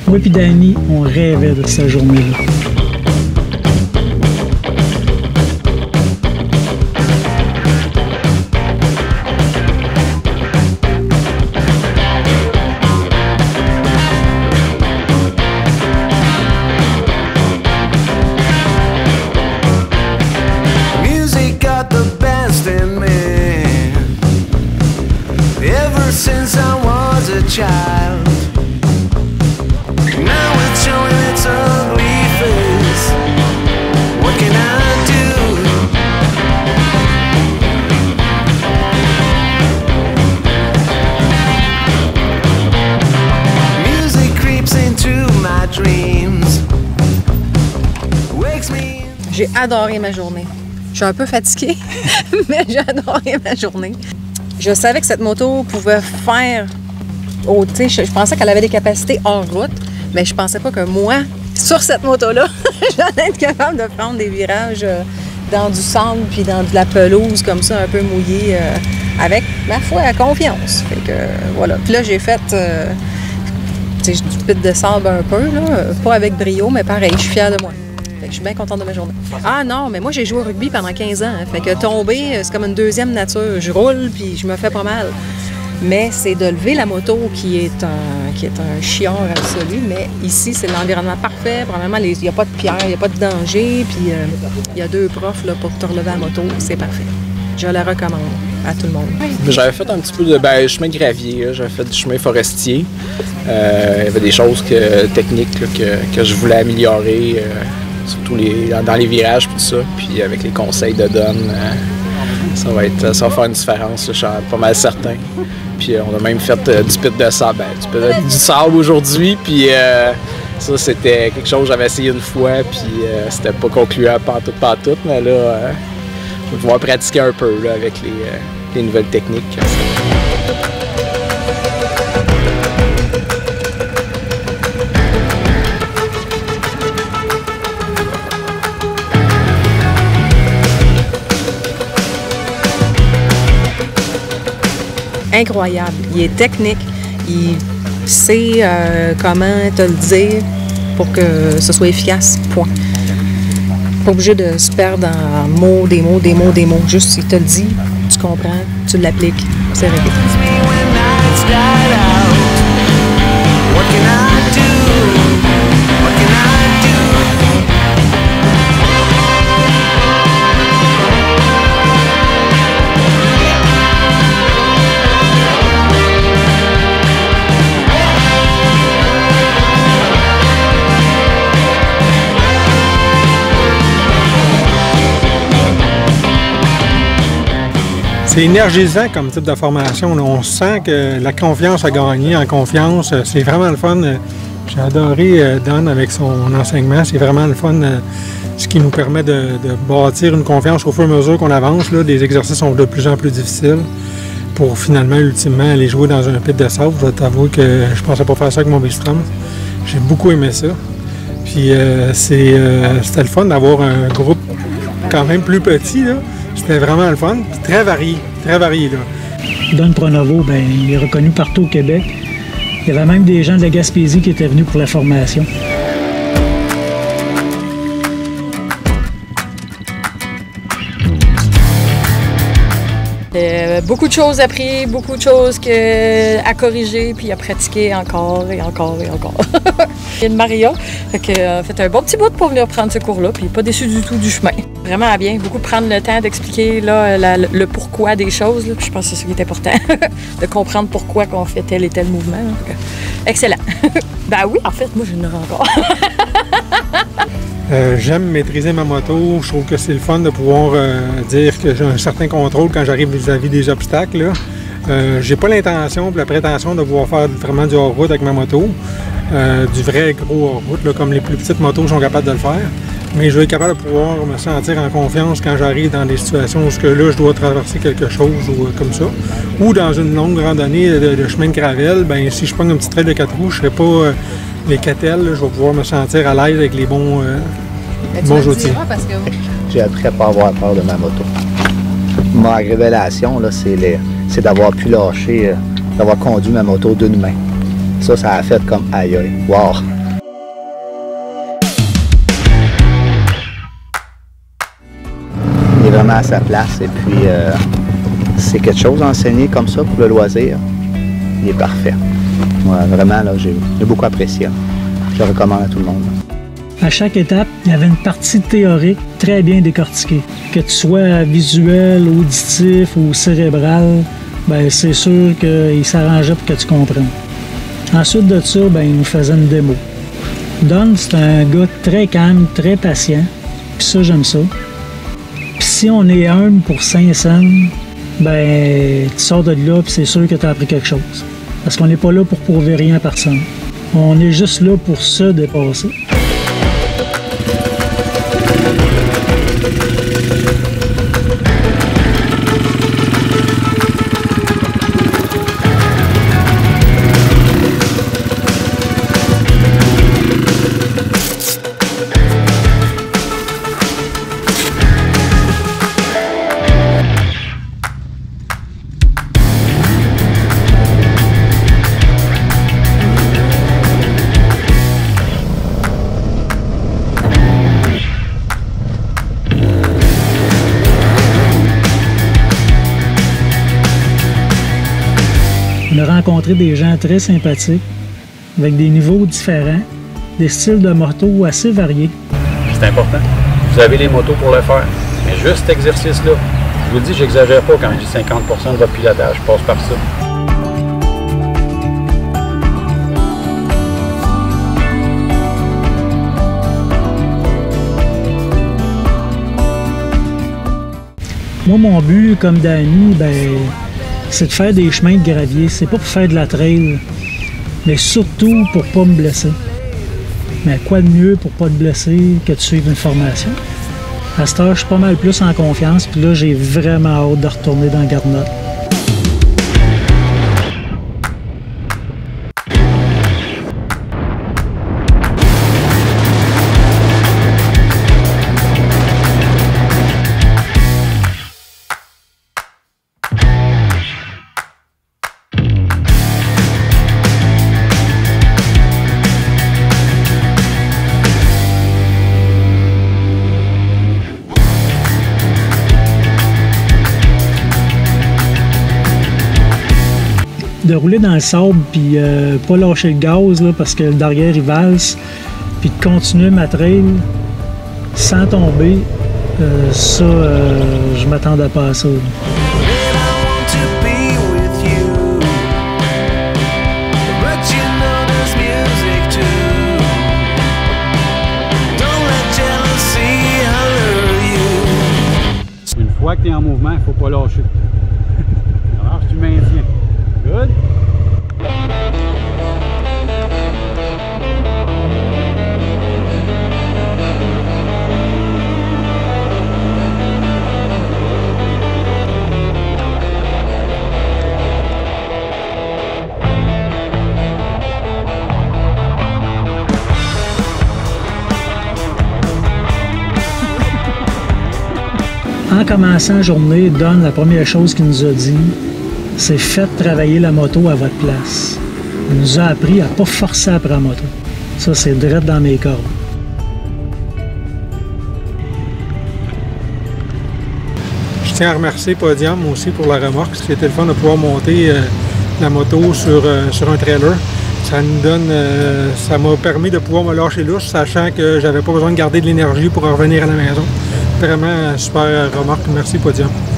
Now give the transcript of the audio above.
Moi et Danny, on rêvait de cette journée-là. Since I was a child, now it's showing its ugly face. What can I do? Music creeps into my dreams, wakes me. J'ai adoré ma journée. Je suis un peu fatiguée, mais j'ai adoré ma journée. Je savais que cette moto pouvait faire... Oh, je pensais qu'elle avait des capacités hors route, mais je pensais pas que moi, sur cette moto-là, j'allais être capable de prendre des virages dans du sable puis dans de la pelouse comme ça, un peu mouillée, avec, ma foi, à confiance. Fait que, voilà. Puis là, j'ai fait du pit de sable un peu, là, pas avec brio, mais pareil, je suis fière de moi. Fait que je suis bien contente de ma journée. Ah non, mais moi j'ai joué au rugby pendant 15 ans. Hein, fait que tomber, c'est comme une deuxième nature. Je roule puis je me fais pas mal. Mais c'est de lever la moto qui est un chiant absolu. Mais ici, c'est l'environnement parfait. Premièrement, il n'y a pas de pierre, il n'y a pas de danger. Puis il y a 2 profs là, pour te relever la moto. C'est parfait. Je la recommande à tout le monde. J'avais fait un petit peu de chemin de gravier. J'avais fait du chemin forestier. Il y avait des choses techniques là, que je voulais améliorer. Surtout dans les virages et tout ça. Puis avec les conseils de Don, ça va faire une différence, je suis pas mal certain. Puis on a même fait du pit de sable, du sable aujourd'hui. Puis ça, c'était quelque chose que j'avais essayé une fois. Puis c'était pas concluant pantoute. Mais là, je vais pouvoir pratiquer un peu là, avec les nouvelles techniques. Incroyable. Il est technique. Il sait comment te le dire pour que ce soit efficace. Point. Pas obligé de se perdre en mots, des mots. Juste, il te le dit, tu comprends, tu l'appliques. C'est réglé. C'est énergisant comme type de formation. On sent que la confiance a gagné en confiance. C'est vraiment le fun. J'ai adoré Don avec son enseignement. C'est vraiment le fun, ce qui nous permet de bâtir une confiance au fur et à mesure qu'on avance. Là, les exercices sont de plus en plus difficiles pour finalement, ultimement, aller jouer dans un pit de sable. Je vais t'avouer que je pensais pas faire ça avec mon Bistrom. J'ai beaucoup aimé ça. Puis c'était le fun d'avoir un groupe quand même plus petit, là. C'était vraiment le fun, puis très varié là. Don Pronovo, ben, il est reconnu partout au Québec. Il y avait même des gens de la Gaspésie qui étaient venus pour la formation. Beaucoup de choses appris, beaucoup de choses à corriger, puis à pratiquer encore et encore. Il y a une Maria, qui a fait un bon petit bout pour venir prendre ce cours-là, puis pas déçu du tout du chemin. Vraiment bien, beaucoup prendre le temps d'expliquer le pourquoi des choses, là, puis je pense que c'est ce qui est important, de comprendre pourquoi on fait tel et tel mouvement. Là. Excellent. Ben oui, en fait, moi je n'aurai encore. J'aime maîtriser ma moto. Je trouve que c'est le fun de pouvoir dire que j'ai un certain contrôle quand j'arrive vis-à-vis des obstacles. J'ai pas l'intention et la prétention de pouvoir faire vraiment du hors-route avec ma moto. Du vrai gros hors-route, là, comme les plus petites motos sont capables de le faire. Mais je vais être capable de pouvoir me sentir en confiance quand j'arrive dans des situations où là, je dois traverser quelque chose ou comme ça. Ou dans une longue randonnée de chemin de gravel, ben si je prends une petite trail de 4 roues, je ne serai pas les catelles, je vais pouvoir me sentir à l'aise avec les bons outils. J'ai appris à ne pas avoir peur de ma moto. Ma révélation, c'est d'avoir pu lâcher, d'avoir conduit ma moto d'une main. Ça a fait comme aïe aïe. Wow! est vraiment à sa place. Et puis, c'est quelque chose à enseigner comme ça pour le loisir. Il est parfait. Ouais, vraiment, là, j'ai beaucoup apprécié. Là. Je le recommande à tout le monde. À chaque étape, il y avait une partie théorique très bien décortiquée. Que tu sois visuel, auditif ou cérébral, ben c'est sûr qu'il s'arrangeait pour que tu comprennes. Ensuite de ça, ben, il nous faisait une démo. Don, c'est un gars très calme, très patient. Puis ça, j'aime ça. Puis si on est humble pour Saint-Saëns, ben tu sors de là puis c'est sûr que tu as appris quelque chose. Parce qu'on n'est pas là pour prouver rien à personne. On est juste là pour se dépasser. On a rencontré des gens très sympathiques, avec des niveaux différents, des styles de moto assez variés. C'est important. Vous avez les motos pour le faire. Mais juste cet exercice-là, je vous le dis, j'exagère pas quand je dis 50% de votre pilotage passe par ça. Moi, mon but, comme Danny, ben, c'est de faire des chemins de gravier. C'est pas pour faire de la trail, mais surtout pour pas me blesser. Mais quoi de mieux pour pas te blesser que de suivre une formation? À cette heure, je suis pas mal plus en confiance, puis là, j'ai vraiment hâte de retourner dans Garnotte. De rouler dans le sable puis pas lâcher le gaz là, parce que le derrière il valse, puis de continuer ma trail sans tomber, ça, je m'attendais pas à ça. Une fois que tu es en mouvement, il ne faut pas lâcher. Alors, tu maintiens. Good. En commençant la journée, Don, la première chose qu'il nous a dit, c'est faites travailler la moto à votre place. Il nous a appris à ne pas forcer après la moto. Ça, c'est direct dans mes cordes. Je tiens à remercier Podium aussi pour la remorque. C'était le fun de pouvoir monter la moto sur un trailer. Ça nous donne, ça m'a permis de pouvoir me lâcher louche, sachant que j'avais pas besoin de garder de l'énergie pour revenir à la maison. Vraiment super remorque. Merci Podium.